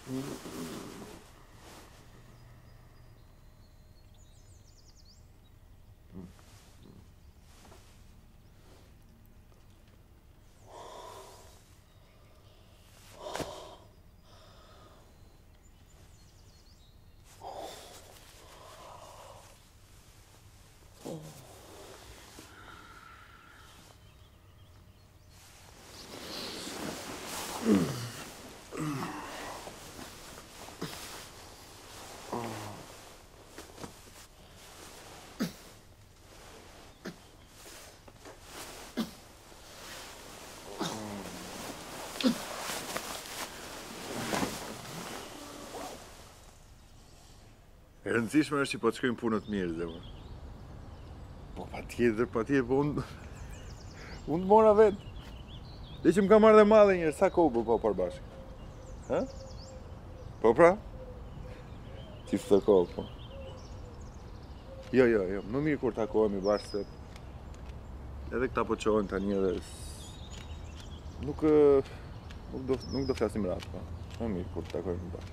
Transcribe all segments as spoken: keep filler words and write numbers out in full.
E rëndësishme është që po të shkojmë punët mirë, dhe më. Po, pa tjetër, pa tjetër, po unë... Unë të mora vetë. Dhe që më ka marrë dhe madhe njërë, sa kohë po po përbashkë? Ha? Po pra? Qiftë të kohë, po. Jo, jo, jo, më mirë kur takohemi bashkë, se... Edhe këta po qohen tani edhe... Nuk... Nuk do, nuk do flasim ratë, po. Më mirë kur takohemi bashkë.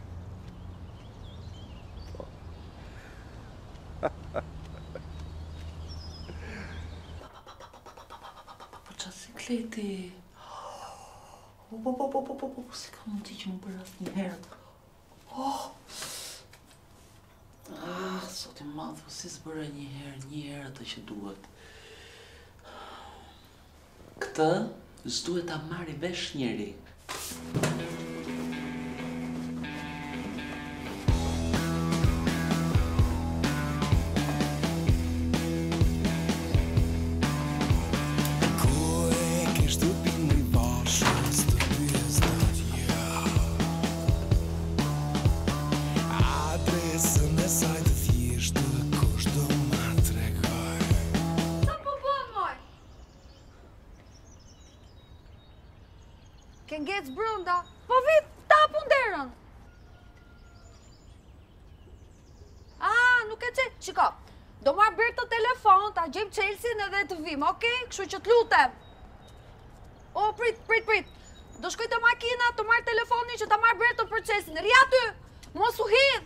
Kleti. Po, po, po, po, po, po, po, si ka mund t'i që më bërë asë një herë. Oh! Ah, sot i madhë, po si s'bërë një herë, një herë atë që duhet. Këtë, s'duhet ta marri vesh njeri. Ke ngec brënda, po vit, tapu nderën. A, nuk e që, qiko, do marrë bërë të telefon, ta gjejmë Chelsea-n edhe të vim, okej? Kështu që t'lutem. O, prit, prit, prit. Do shkoj të makina, të marrë telefonin që ta marrë bërë të për Chelsea-n. Ri aty, mos u hidh.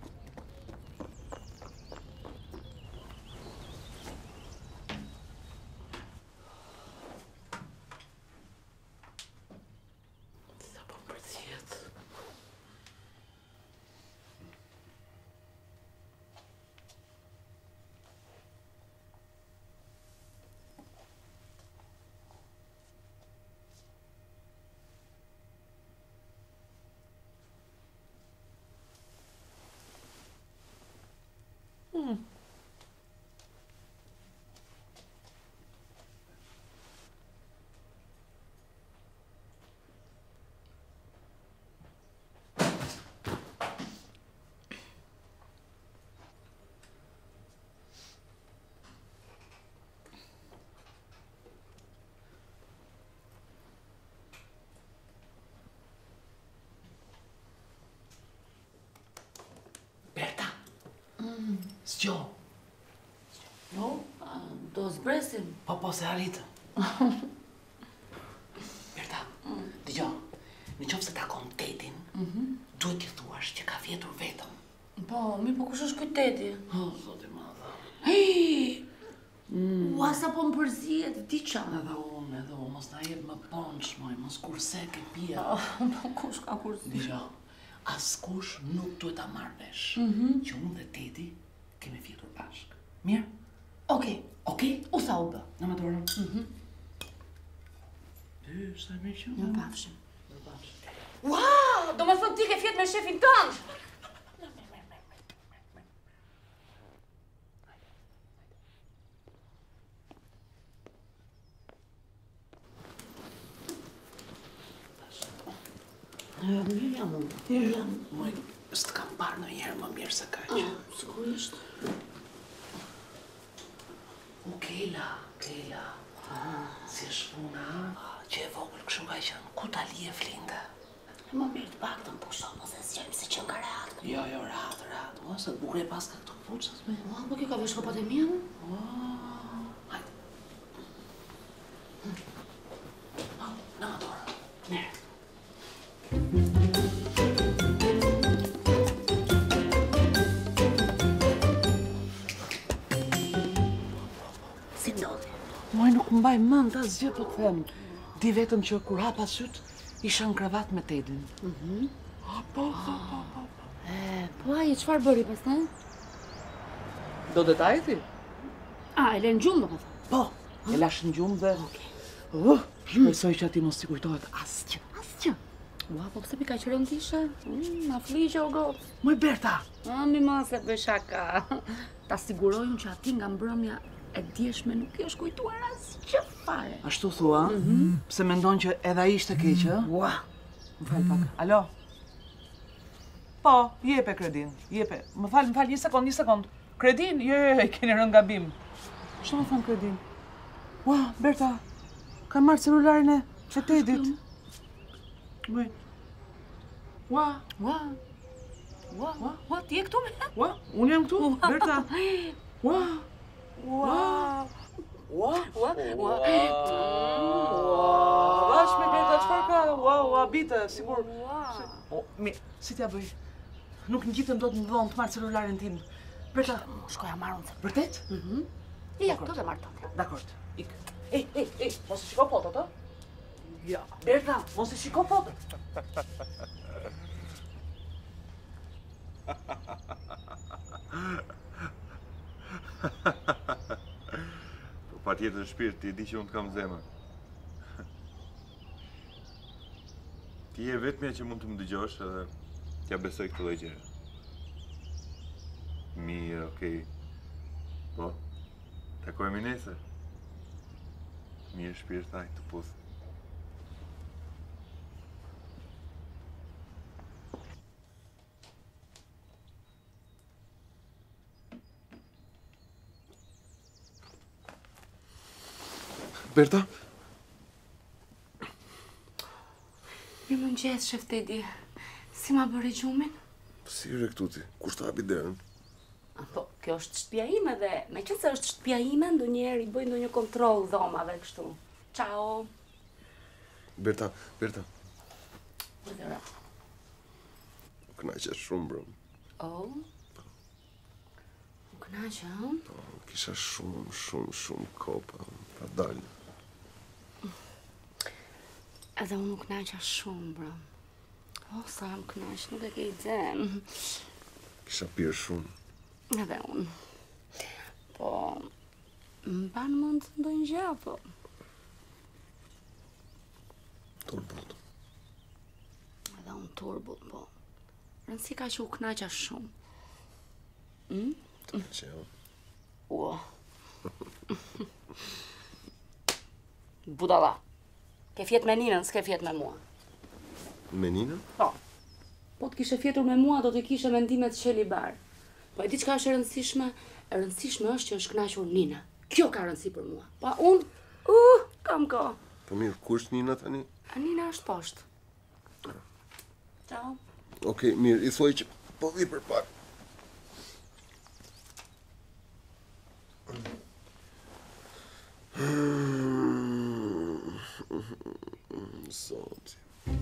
Mm. S'gjo. Jo, do zbresim. Po, po, se arritë. Berta, dëgjo, në qofë se takon tetin, duhet t'i thuash që ka vjetur vetëm. Po, mi po kush është kuj teti? O, zote madha. Hej! Ua, sa po më përzijet, di qa? Edhe unë, edhe unë, mos na jetë më ponç, moj, mos kurse ke pia. Po, kush ka kurse? Dëgjo, askush nuk duhet ta marrë vesh, që unë dhe teti kemi vjetur bashkë. Mirë? Okej. Okej? U tha u bë. Në më dorën. Ty, sa mirë që? Në pafshim. Në pafshim. Ua, do me thëmë ti ke fjet me shefin tënë. Mirë jam unë. Mirë jam. Moj, s'të kam parë në njerë më mirë se ka që. Sigurisht. U Kela, Kela. Si është puna, që e vogël kështu ka qenë, ku ta lije flinde? Më mirë të pak të më pushon, mos e zgjerim se që nga rehat. Jo, jo, rahat, rahat. O, se të bukre pas ka këtu puqës me. Ua, po kjo ka vesh kopat e mija, më? Hajde. Në më dorë. Mirë. Nuk mbaj mend asgjë po të them. Di vetëm që kur hapa syt, isha në kravat me Tedin. Mhm. Po, po, po, po. E, po ai çfarë bëri pastaj? Do detajet ti? A, e lën gjumë, domethënë. Po, e lash në gjumë dhe... Uh, shpresoj që ati mos t'i kujtohet asgjë, asgjë. Ua, po pse mi ka qërën tishe? Mm, ma fliqe o gotë. Moj Berta! A, mi ma se bëj shaka. Ta sigurojmë që ati nga mbrëmja e djeshme nuk i është kujtuar asgjë fare. Ashtu thua? Pse mendon që edhe ai ishte keq, ë? Ua. Më fal pak. Alo? Po, jepe kredin, jepe. Më fal, më fal, një sekond, një sekond. Kredin? Jo, jo, jo, keni rënë gabim. Ç'do të thon kredin? Ua, Berta, ka marrë celularin e Tedit. Bëj. Ua, Ua. Ua, ua, ua, ti je këtu me? ua, unë jam këtu, Berta. Ua, ua, ua, Ua, ua. Vash me Berta, çfarë ka? Ua, ua, bite, sigur. Ua. O, mi, si t'ja bëj? Nuk ngjitëm dot në dhomë të marrë celularin tim. Berta, Shkoja marrë unë. vërtet? Ja, këtu dhe marrë tante. Dakord, ik. Ej, ej, ej, mos i shiko fotot, ë? Ja. Berta, mos i shiko fotot. Po pa tjetër shpirt, ti e di që unë të kam zemër. Ti je vetmja që mund të më dëgjosh edhe t'ja besoj këtë lloj gjëre. Mirë, okej. Po, takohemi nesër. Mirë shpirt, hajde të puth. Berta? Mirë më ngjesh, shef Tedi. Si ma bëri gjumin? Si re këtu ti? Kush të hapi derën? Po, kjo është shtëpia ime dhe me qenë se është shtëpia ime, ndonjëherë i bëj ndonjë kontroll dhomave kështu. Ciao. Berta, Berta, Urdhëra. më kënaqesh shumë, bro. Oh. Më kënaqë, ëh? Po, kisha shumë, shumë, shumë kopa, pa dalë. Edhe unë nuk kënaqa shumë, bro. Oh, sa më kënaq, nuk e ke iden. Kisha pirë shumë. Edhe unë. Po, më ban mund të ndonjë gjë, apo? Turbut. Edhe unë turbull, po. Rëndësi ka që u kënaqa shumë. Mm? Të që jo. Ua. Budalla. Ke fjet me Ninën, s'ke fjet me mua. Me Nina? Po. Po të kishe fjetur me mua, do të kishe mendimet qelibar. Po e di çka është e rëndësishme? E rëndësishme është që është kënaqur Nina. Kjo ka rëndësi për mua. Pa unë, uh, kam kohë. Po mirë, ku është Nina tani? A Nina është poshtë. Ciao. Okej, mirë, i thoj që po vi për pak. Zoti.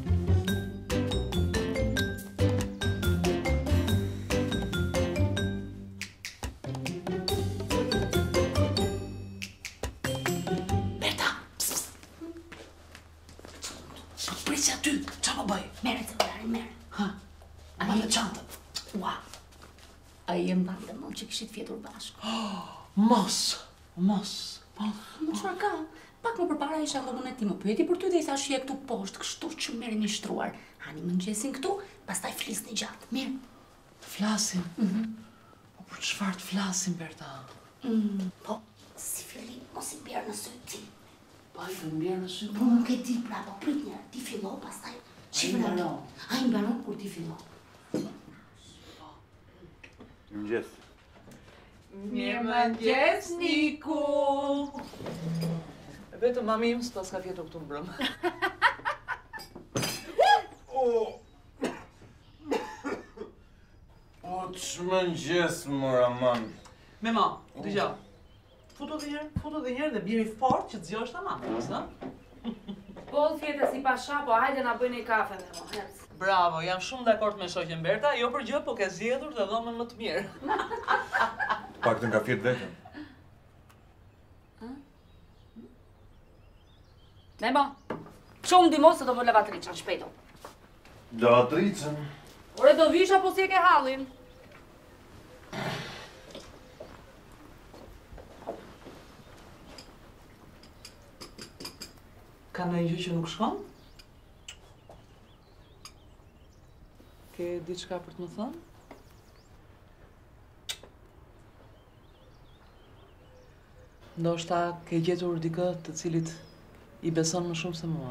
Berta, pst, pst. Po prisja aty, qa po bëj? Merë celularin, merë. Ha, ma të qantën. Ua. A i e mbante më që kishit fjetur bashkë. Mos, mos, po. Më çfarë ka? Pak më përpara isha dhe unë e ti më pyeti për ty dhe i thash je këtu poshtë, kështu që merrni një shtruar. Hani më ngjesin këtu, pastaj flisni gjatë. Mirë. Flasim. Po për çfarë të flasim, Berta? Mm, po, si fillim, mos i bjerë në sy ti. Po ai të mbjerë në sy. Po nuk e di pra, po prit një, ti fillo, pastaj Ai mbaron. Ai mbaron kur ti fillo. Mëngjes. Mirë më ngjes, Niku! Vetëm mami im s'pas ka fjetur këtu mbrëm. O, që mëngjes, mora man. Me ma, dëgja. Futu dhe njerë, futu dhe njerë dhe bjeri fort që të zjosh ta mamës, ha? Po fjetë si pasha, po hajde na bëjnë një kafe me mo, hec. Bravo, jam shumë dakord me shoqen Berta, jo për gjë, po ke zgjedhur dhe dhomën më të mirë. Pak të nga fjet vetëm. Nemo, shumë ndihmo se do vë lavatricën, shpejto. Lavatricën? Ore do vish apo si e ke hallin? Ka ndonjë gjë që nuk shkon? Ke diçka për të më thënë? Ndoshta ke gjetur dikë të cilit i beson më shumë se mua.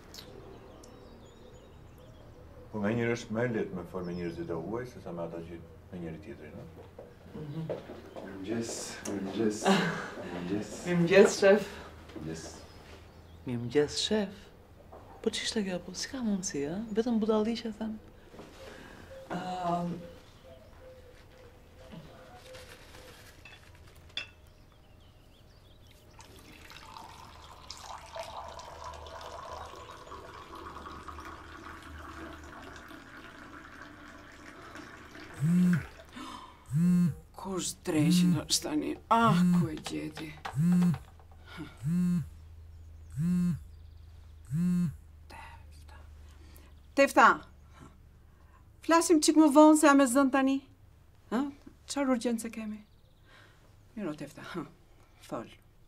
Po me njërë është me letë me folë me njerëzit e huaj, se sa me ata që me njëri tjetëri, no? Mirëmëngjes, mirëmëngjes, mirëmëngjes. Mirëmëngjes, shef. Mirëmëngjes. Mirëmëngjes, shef. Po ç'ishte kjo, po s'ka mundësi, ë? Vetëm budalli që them. Uh, Kush dreqin është tani? Ah, ku e gjeti? Tefta. Tefta! Flasim qik më vonë se a me zënë tani? Ha? Qarë urgjensë kemi? Miro, Tefta, ha, fol.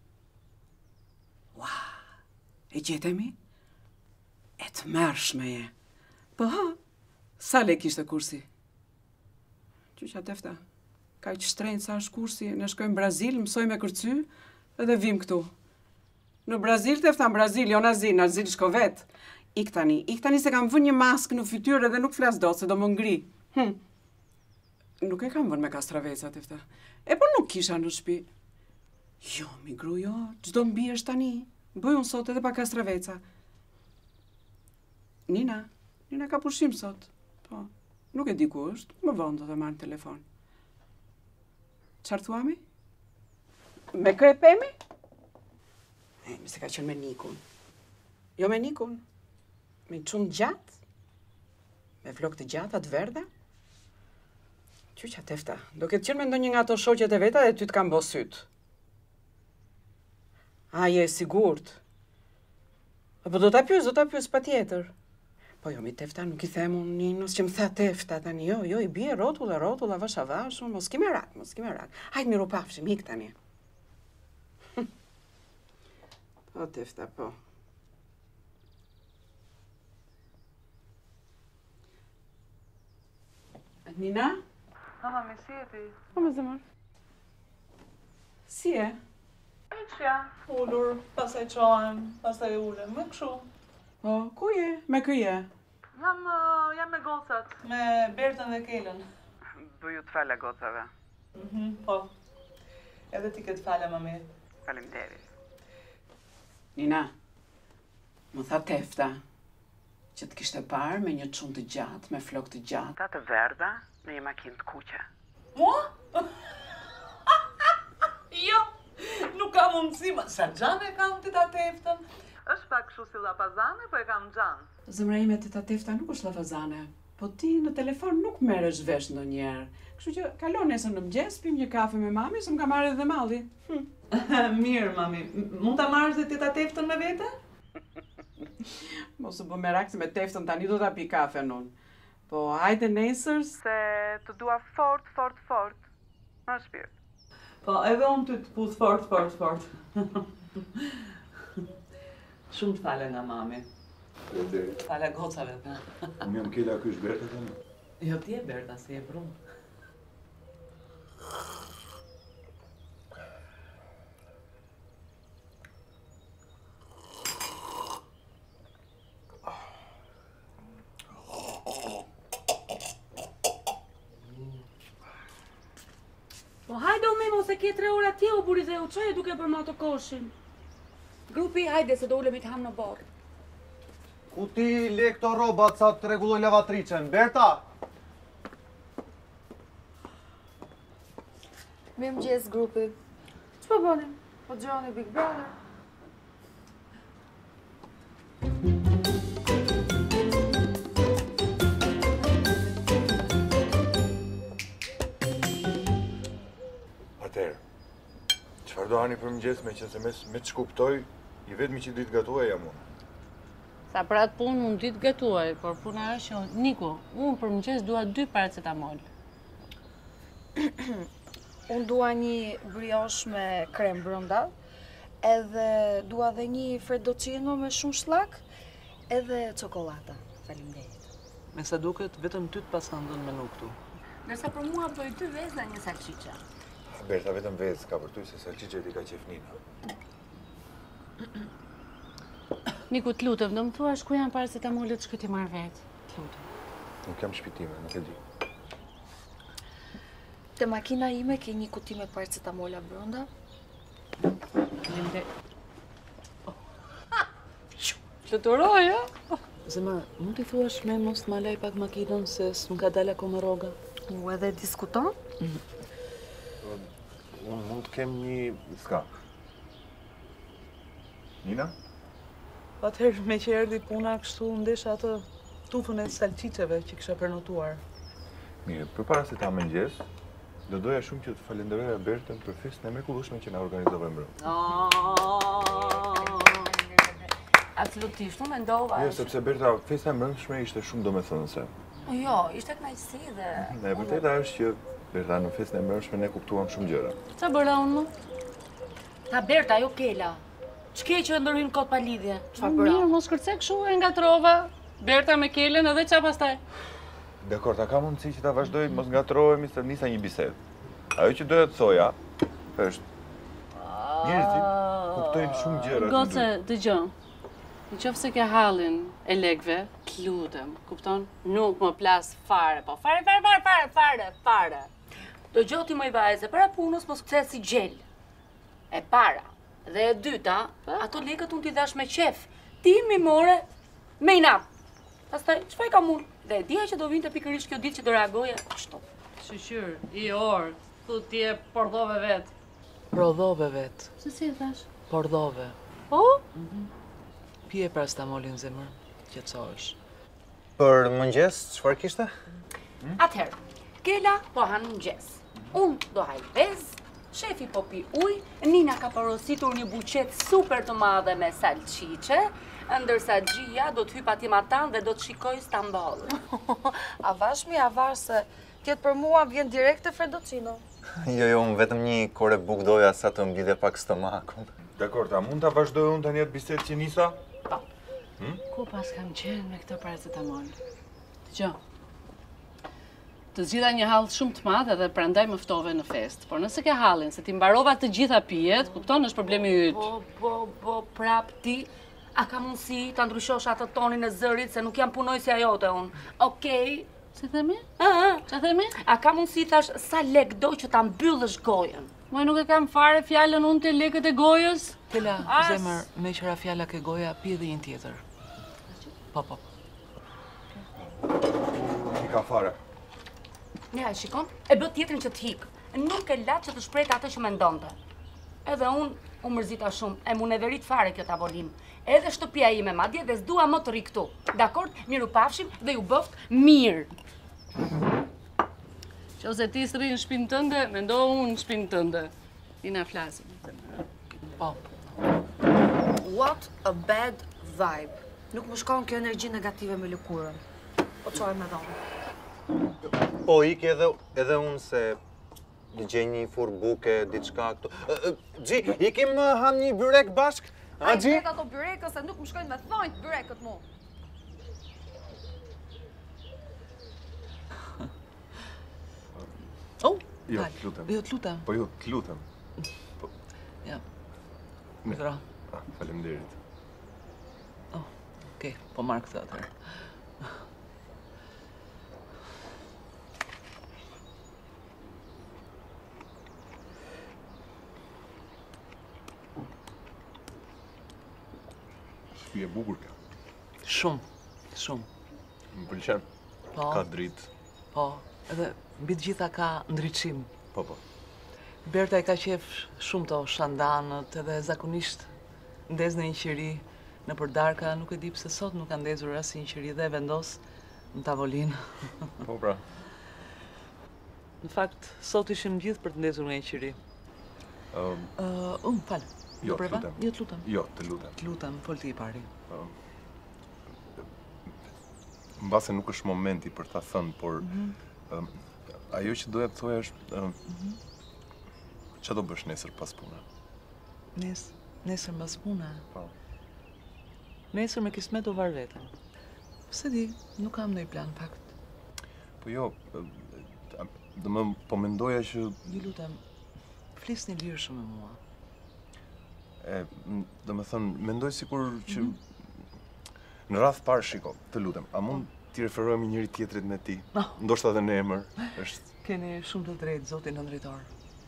Ua, e gjetemi? E të mërshme je. Po ha, sa le kishte kursi? Qyqa, Tefta, ka që shtrejnë sa është kursi, ne shkojmë në Brazil, mësoj me kërcy, edhe vim këtu. Në Brazil, Tefta, në Brazil, jo në Azil, në Azil shko vetë. Ik tani, ik tani se kam vënë një maskë në fytyrë edhe nuk flas dot, se do më ngri. Hm. Nuk e kam vënë me kastraveca, Tefta. E po nuk kisha në shtëpi. Jo, mi gru, jo, çdo mbi është tani. Bëj unë sot edhe pa kastraveca. Nina, Nina ka pushim sot. Po, nuk e di ku është, më vonë do të marrë në telefon. Qarë thuami? Me kë e pemi? E, mi se ka qenë me Nikun. Jo me Nikun. Me qunë gjatë? Me flok të gjata, të verda? Qyqa, Tefta, do ketë qenë me ndonjë nga ato shoqet e veta dhe ty të kam bo sytë. A, je sigurt? Po do t'a pyes, do t'a pyes pa tjetër. Po jo, mi Tefta, nuk i them unë Ninos që më tha Tefta tani, jo, jo, i bie rotulla, rotulla, vash avash, unë, mos ki me rak, mos ki me rak. Hajtë miru pafshim, hik tani. Po, Tefta, po. Nina? Ha, mami, si e ti? Po, me zemër. Si e? E qja, ullur, pasaj qohem, pasaj ulem, me këshu. Po, ku je? Me kë je? Jam, uh, jam me gocat, me Bertën dhe Kelën. Bëju të fale gocave. Mhm, po. Edhe ti këtë fale, mami. Faleminderit. Nina, më tha Tefta që të kishte parë me një çunë të gjatë, me flok të gjata, të verda, në një makinë të kuqe. Mua? Jo, nuk ka mundësi, ma sa gjane kam të ta Teftën. Është pak kështu si lapazane, po e kam gjanë. Zemra ime të ta Tefta nuk është llafazane, po ti në telefon nuk merresh vesh ndonjëherë. Kështu që kalon nesër në mëngjes, pim një kafe me mami, se më ka marrë edhe malli. Hm. Mirë, mami. Mund ta marrësh dhe ti ta Teftën me vete? Mos u bë merak se me Teftën tani do ta pi kafen unë. Po hajde nesër se të dua fort, fort, fort. Ma shpirt. Po, edhe unë ty të puth fort, fort, fort. Shumë të fale nga mami. Faleminderit. Fale gocave. Unë jam Kela, ky është Berta tani. Jo, ti e Berta, si e prunë. Po hajde o Memo se ke tre ora tje o burizeu, që e duke për ma të koshin? Grupi, hajde se do ulemi të ham në borë. Ku ti le këto robat sa të rregulloj lavatricën, Berta? Mirëmëngjes grupi. Ç'po bëni? Po gjoni Big Brother. Atëherë, çfarë do hani për mëngjes me që se mes me të shkuptoj, I vetëmi që ditë gatuaj jam unë. Sa për atë punë unë ditë gatuaj, por puna është që Niku, unë për mëngjes dua dy paracetamol. Unë dua një brioche me krem brenda, edhe dua dhe një fredduccino me shumë shllak, edhe çokolata. Faleminderit. Me sa duket, vetëm ty të pas kanë dhënë menu këtu. Ndërsa për mua bëj dy vezë dhe një salçiçe. Berta, vetëm vezë ka për ty se salçiçet i ka qef Nina. Niku, të lutem, do më thuash ku janë paracetamolet që ti marr vetë. Të lutem. Nuk kam shpitime, nuk e di. Te makina ime ke një kuti me paracetamola brenda. Faleminderit. Fluturoj, ë? Zemër, mund t'i thuash me mos t'ma lej pak makinën se s'nuk ka dalë ako me rroga? U edhe diskuton? Unë mund të kem një... Ska. Nina? Atëherë me që erdhi puna kështu ndesha atë tufën e salçiçeve që kisha prenotuar. Mirë, për para se ta mëngjes, do doja shumë që të falenderoja Bertën për festën e mrekullueshme që na organizove mbrëm. Absolutisht, unë mendova. Jo, sepse Berta, festa e mbrëmshme ishte shumë domethënëse. Jo, ishte kënaqësi dhe... E vërteta është që Berta, në festën e mbrëmshme ne kuptuam shumë gjëra. Qa bëra unë më? Ta Berta, jo Kela. Ç'ke që ndërhyjnë kot pa lidhje? Çfarë bëra? Mirë, mos kërcek kështu e ngatrova. Berta me Kelen edhe qa pastaj? Dekor, ta ka mundësi që ta vazhdoj, mos ngatrohemi se nisa një bisedë. Ajo që doja të thoja është njerëzit kuptojnë shumë gjëra. Goce, dëgjoj. Në qoftë se ke hallin e lekëve, të lutem, kupton? Nuk më plas fare, po fare, fare, fare, fare, fare, fare. Dëgjoj ti më i vajze, para punës mos kthej si gjel. E para. Dhe e dyta, ato lekët unë t'i dash me qef. Ti mi more me inat. Pastaj, çfarë kam unë? Dhe e dija që do vinte pikërisht kjo ditë që do reagoje ashtu. Shqyr, i orë, thu ti e pordhove vetë. Prodhove vetë. Se si e thash? Pordhove. Po? Pije paracetamolin zemër, qetësohesh. Për mëngjes, çfarë kishte? Atëherë, Kela po han mëngjes. Unë do haj vezë, shefi po pi ujë, Nina ka porositur një buqet super të madhe me salçiçe, ndërsa Gjia do të hyp atje matan dhe do të shikoj Stamboll. A vashmi, a vash se tjetë për mua vjen direkt e fredduccino. Jo, jo, unë vetëm një kore buk doja sa të mblidhe pak stomakun. Dakor, ta mund ta vazhdoj unë tani atë bisedë që nisa? Po. Ku pas kam qenë me këtë paracetamol? Dgjoj. Të zgjidha një hall shumë të madh edhe prandaj më ftove në fest. Por nëse ke hallin se ti mbarova të gjitha pijet, kupton, është problemi yt. Po, po, po, prap ti, a ka mundësi ta ndryshosh atë tonin e zërit se nuk jam punojësja jote unë. Okej. Si themi? Ëh, Qa themi? a ka mundësi thash sa lek do që ta mbyllësh gojën? Moj nuk e kam fare fjalën unë të lekët e gojës. Kela, As. zemër, me qëra fjalla ke goja, pi edhe një tjetër. Po, po. I ka fare. Ja, e shikon? E bë tjetrin që t'hik. Nuk e la që të shprejt atë që mendonte. Edhe unë u mërzita shumë, e mu neverit fare kjo tavolim. Edhe shtëpia ime madje dhe s'dua më të ri këtu. Dakord, miru pafshim dhe ju bëft mirë. Qose ti s'rri në shpinë tënde, mendo unë në shpinë tënde. I na flasim. Po. What a bad vibe. Nuk më shkon kjo energji negative me lëkurën. Po çoj me dhomë. Po, ik edhe, edhe unë se gjej një fur buke, diçka këtu. Ë, ë, Gji, ikim uh, han një byrek bashk? A, Ai Gji? vet ato byrekës se nuk më shkojnë me thonjt byrekët mu. Oh, Jo, fal. të lutem. Jo, të lutem. Po jo, të lutem. Ja. Me- Mikro. Ah, faleminderit. Oh, okej, po marr këtë atëherë. Shtëpi e bukur kjo. Shumë, shumë. Më pëlqen. Po, Ka dritë. po. Edhe mbi të gjitha ka ndriçim. Po, po. Berta i ka qef shumë to shandanët, edhe zakonisht ndez në një qiri në përdarka, nuk e di pse sot nuk ka ndezur as një qiri dhe e vendos në tavolinë. Po, pra. Në fakt, sot ishim gjithë për të ndezur nga një qiri. Um, Uh, unë, falë, Jo, Do preva? lutem. Jo, të lutem. Jo, të lutem. Të lutem, fol ti i pari. Mbase nuk është momenti për ta thënë, por ëm, ajo që doja të thoja është ëm, çfarë do bësh nesër pas pune? Nes, nesër mbas pune. Po. Nesër me kismet do var veten. Se di, nuk kam ndonjë plan fakt. Po jo, do më po mendoja që Ju lutem, flisni lirshëm me mua. e, do më thënë, mendoj sikur që në radh parë shiko, të lutem, a mund t'i referohemi njëri tjetrit me ti? Oh. Ndoshta edhe në emër, është Keni shumë të drejtë, zoti nëndritor.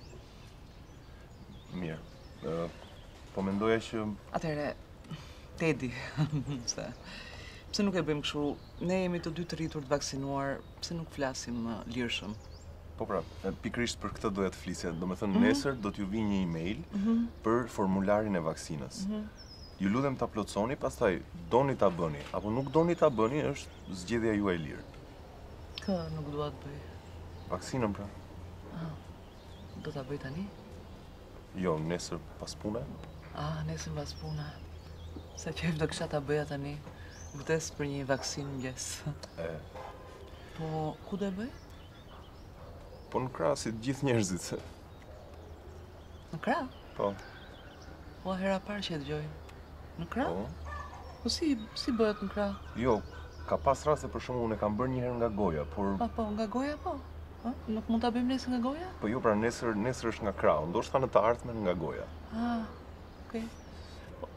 mirë. Ë, po mendoja që Atëre, Tedi, se pse nuk e bëjmë kështu? Ne jemi të dy të rritur të vaksinuar, pse nuk flasim uh, lirshëm? po pra, e, pikërisht për këtë doja të flisja. Do më thënë, nesër do t'ju vi një email për formularin e vaksinës. Ju lutem ta plotësoni, pastaj doni ta bëni, apo nuk doni ta bëni, është zgjedhja juaj e lirë. Kë nuk dua të bëj. Vaksinën pra? Do ta bëj tani? Jo, nesër pas pune? Ah, nesër pas pune. Sa qef do kisha ta bëja tani. Vdes për një vaksinë mëngjes. E, Po, ku do e bëj? po në krah si të gjithë njerëzit. se- Në krah? Po, Po, hera parë që e dëgjoj. Në krah? po. Po si, si bëhet në krah? Jo, ka pas raste për shembull unë e kam bërë një herë nga goja, por Pa, po, nga goja po. Ha? Nuk mund ta bëjmë nesër nga goja? po jo pra nesër nesër është nga krahu, ndoshta në të ardhmen nga goja. Ah, okej. Po.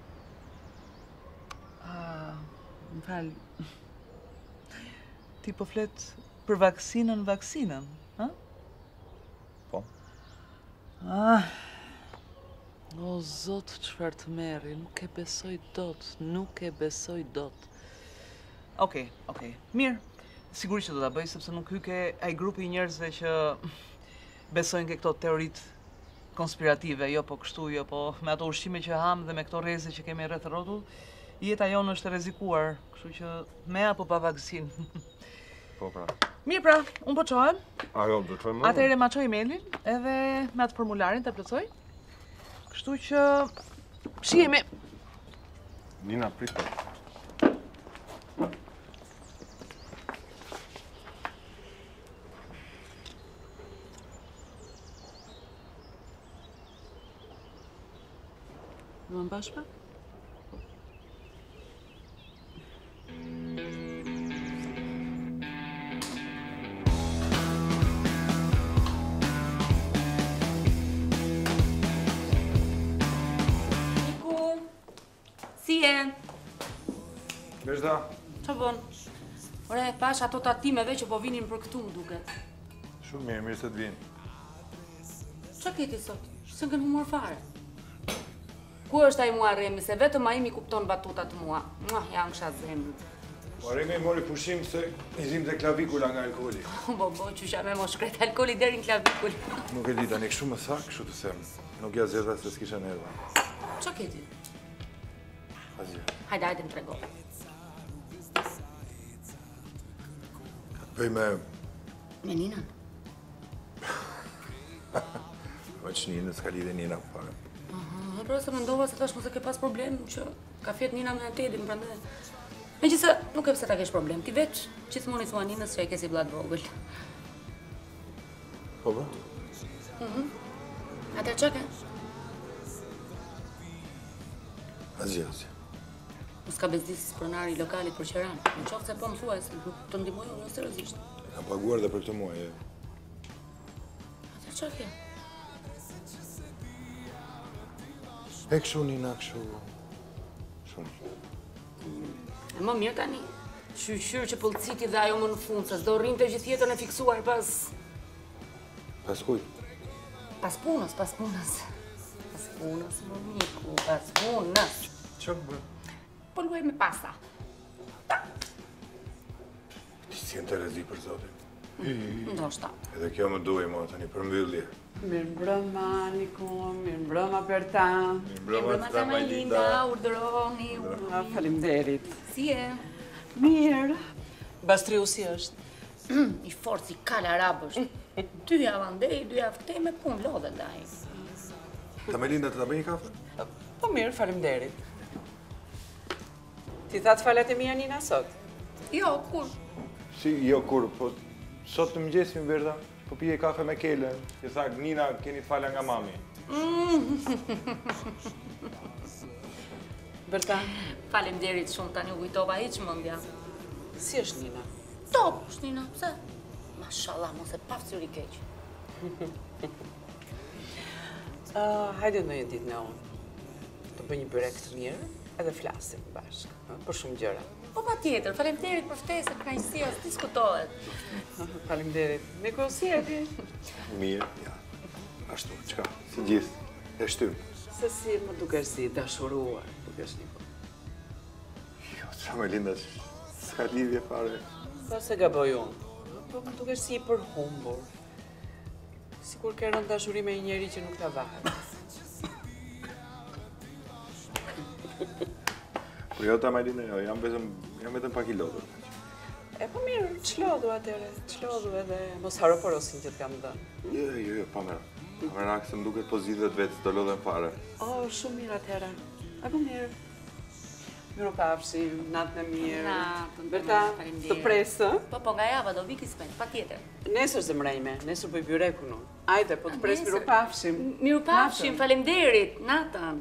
Ah, më fal. Ti po flet për vaksinën, vaksinën, ha? Po. Ah. O Zot, çfarë të merri, nuk e besoj dot, nuk e besoj dot. Okej, okej. Mirë. Sigurisht që do ta bëj sepse nuk hyke ai grupi i njerëzve që besojnë ke këto teoritë konspirative, jo po kështu, jo po me ato ushqime që ham dhe me këto rreze që kemi rreth rrotull, jeta jonë është e rrezikuar, kështu që me apo pa vaksinë. Po pra. Mirë pra, unë po çohem. Ajo do të çojmë. Atëherë ma çoj emailin edhe me atë formularin ta plotësoj. Kështu që shihemi. Nina, prit. Do më bashkë? Niku, si e? Mirë, Qa bën? Ore, pash ato tatimeve që po vinin për këtu më duket. shumë mirë, mirë se të vinë. Qa keti sot? Se ngën humor fare. Ku është ai mua Remi, se vetëm ai mi kupton batutat mua. Mua, janë kësha zemrë. Po Remi i mori pushim se i zim dhe klavikula nga alkoholi. Bo, bo, që shame mo shkret alkoholi deri në klavikull. Nuk e di tani kështu më tha, kështu të them. Nuk ja zgjedha se s'kisha nerva. Qa keti? Asgjë. Hajde, hajde më trego. Bëj me Me Ninën? me çninën, s'ka lidhje Nina fare. Aha, pra se mendova se tash mos e ke pas problem që ka fjet Nina me Tedin, prandaj. Megjithëse nuk e pse ta kesh problem, ti veç gjithmonë i thua Ninës se e ke si vllaj vogël. Po bë? Atë çka ke? Asgjë, asgjë. Mos ka bezdis pronari i lokalit për Qiran. Në qoftë se po më thuaj se nuk të ndihmoj unë seriozisht. E kam paguar dhe për këtë muaj. e. Atë çka ke? E kështu Nina, kështu. Shumë. E më mirë tani. Shqyr që pëllëciti dhe ajo më në fund, se s'do rrinte gjithë jetën e fiksuar pas... Pas kuj? pas punës, pas punës. Pas punës, më miku, pas punës. Që bë? Po luaj me pasa. Ti si në të rezi për zotin. Ndoshta. Edhe kjo më duaj mua tani për mbyllje. Mirë mbrëma, Niku, mirë mbrëma për ta. Mirë ta më linda, urdhëroni. Ah, Faleminderit. Si e? Mirë. Bastriu si është? I fortë si kal arabësh. Dy javë andej, dy javë këtej me punë lodhe ndaj. Ta me linda të ta bëj një kafe? Po mirë, faleminderit. Ti thatë falet e mia Nina sot? Jo, kur? Si, jo kur, po sot të mëngjesin Berta, po pije kafe me Kele. I tha, Nina, keni të fala nga mami. Berta, Faleminderit shumë, tani u kujtova hiç mendja. si është Nina? Top, është Nina, pse? Mashallah, mos e paf syri keq. Uh, hajde në një ditë në unë. Të bëj një byrek të mirë edhe flasim bashkë, ëh, për shumë gjëra. Po pa tjetër, faleminderit për ftesën, kënaqësia, diskutohet. Faleminderit. Me kohë si e ti? Mirë, ja. Ashtu, çka? Si gjithë, e shtym. Se si më dukesh si dashuruar, dukesh Niko. Jo, qa me linda, s'ka lidhje fare. Po se gaboj unë. Po më dukesh si i përhumbur. Sikur ke rënë dashuri me një njeri që nuk ta vahet. Po jo ta Marina, jo, jam vetëm jam vetëm pak i lodhur. E po mirë, çlodhu atëre, çlodhu edhe mos haro porosin që t'kam dhënë. Jo, jo, jo, pa më. Pa më rakë se më duket po zgjidhet vetë, do lodhem fare. Oh, shumë mirë atëre. E po mirë. Miru pafshim, natën e mirë. Natën, Berta, faleminderit. të presë, ë? Po, po, nga java do vi kismet, pa tjetër. Nesër zemrejme, nesër bëj byrekun unë. Ajde, po të pres nesër. miru pafshim. Miru pafshim, Natën. faleminderit, natën.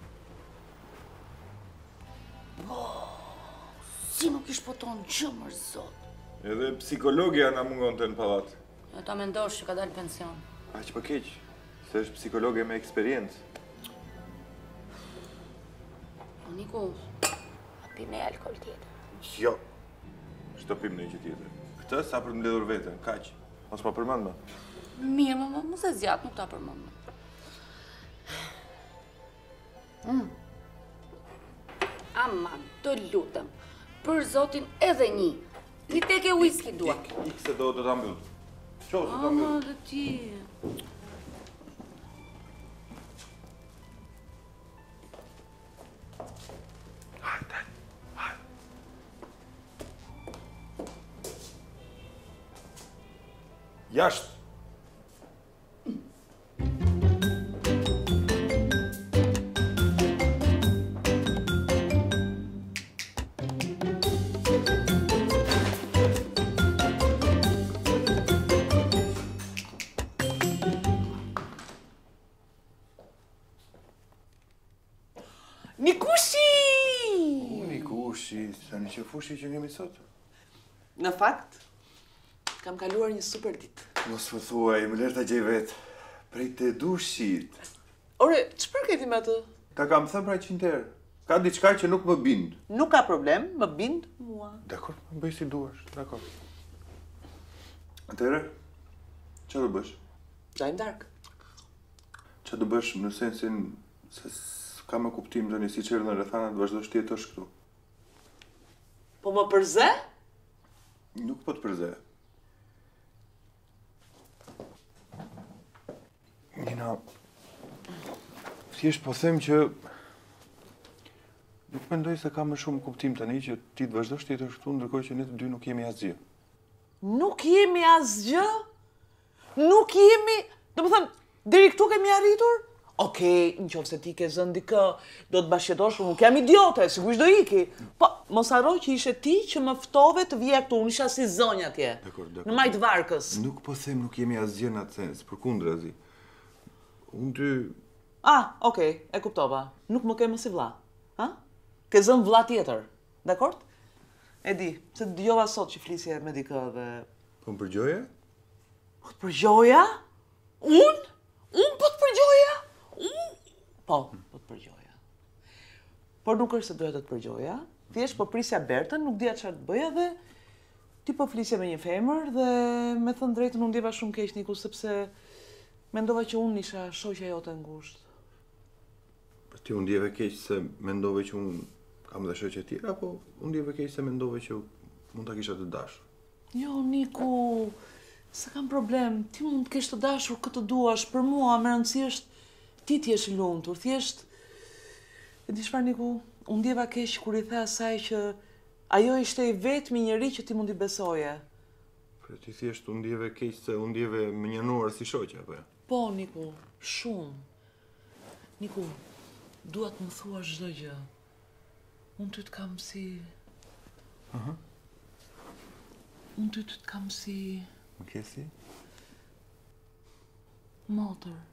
Si nuk ish poton gjëmër, zot. Edhe psikologja na mungonte në pallat. E ta mendosh që ka dalë pension. Aq pa keq, se është psikologe me eksperiencë. O, Niku, a pi me alkohol tjetër. Jo. Ç'do pim në gjë tjetër. Këtë sa për të mbledhur veten, kaq. Mos pa përmend më. Mirë, më, më, mos e zjat, nuk ta përmend. Mm. Aman, të lutem, për zotin edhe një. Një teke whisky dua. Ik, ik se do të ta mbyll. Qo, se ta Ama mbyll. dhe ti. Hajde, hajde. Jashtë. Nikushi! Uni kushi, sa një që fushi që kemi sot. Në fakt, kam kaluar një super ditë. Mos më thuaj, më lërë ta gjej vetë. Prej të dushit. Ore, çfarë ke ti me atë? Ta kam thënë pra qind herë. Ka diçka që nuk më bind. Nuk ka problem, më bind mua. Dakor, më bëj si duash, dakor. Atëre, që do bësh? Lajm dark. Që do bësh në sensin se s'ka me kuptim tani si që erdhën rrethanat, vazhdosh të jetosh këtu. Po më përze? Nuk po të përze. Nina, thjesht po them që nuk mendoj se ka më shumë kuptim tani që ti të vazhdosh të jetosh këtu, ndërkohë që ne të dy nuk jemi asgjë. Nuk jemi asgjë? Nuk jemi... Do më thënë, deri këtu kemi arritur? Okej, në qofë se ti ke zënë dikë, do të bashkëtosh, unë nuk jam idiote, sigurisht do iki. Po, mos harro që ishe ti që më ftove të vija këtu, unë isha si zonja atje. Dakor, dakor. Në majtë varkës. Nuk po them nuk jemi asgjë në atë sens, përkundrazi. Unë ty Ah, okej, e kuptova. Nuk më ke më si vlla. Ha? Ke zënë vlla tjetër. Dakor? E di, se të dëgjova sot që flisje me dikë dhe... po më përgjoje? Po të përgjoja? Unë? Unë po të përgjoja? Unë? Po, po të përgjoja. Por nuk është se doja të të përgjoja. Thjesht po prisja Bertën, nuk dija çfarë të bëja dhe ti po flisje me një femër dhe me thënë drejtën unë ndjeva shumë keq Niku sepse mendova që unë isha shoqja jote ngushtë. Po ti unë ndjeve keq se mendove që unë kam dhe shoqe tjera, apo unë ndjeve keq se mendove që mund ta kisha të dashur? Jo, Niku, se kam problem. Ti mund të kesh të dashur këtë duash, për mua më rëndësi është ti të jesh i lumtur. Thjesht e di çfarë Niku, unë ndjeva keq kur i the asaj që ajo ishte i vetmi njeri që ti mund i besoje. Për ti thjesht unë ndjeve keq se unë ndjeve më njënuar si shoqe, apo ja? Po, Niku, shumë. Niku, Dua të më thua çdo gjë. Unë ty të kam si... Aha. Unë ty të kam si... Më ke si? Motër.